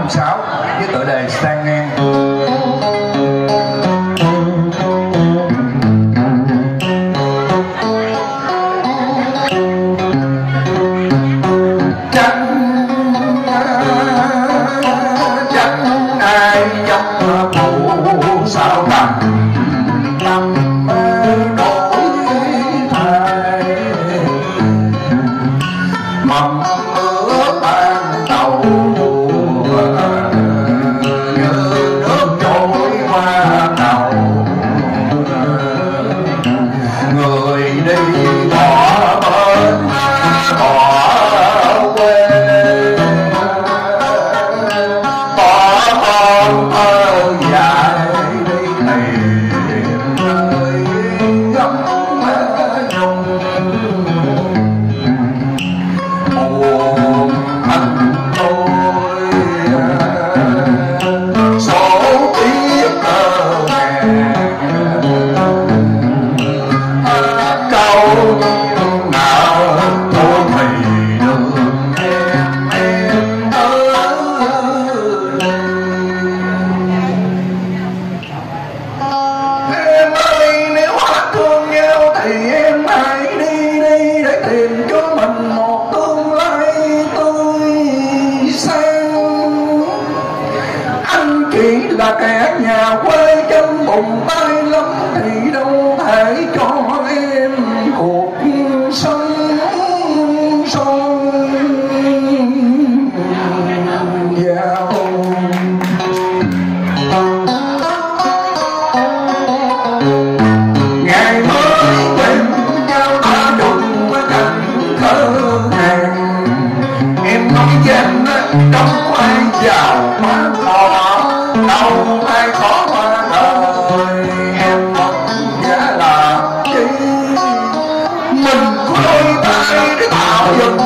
56 với tựa đề Sang Ngang. Là kẻ nhà quê chân bụng tay lắm thì đâu thể cho em cuộc sống son giàu. Ngày mới quen nhau đã đụng với cảnh thơ hàng, em nói danh trong khoai giàu quá khó. Đâu ai khó qua đời em mất giá là chi, mình có đôi tay để tạo dựng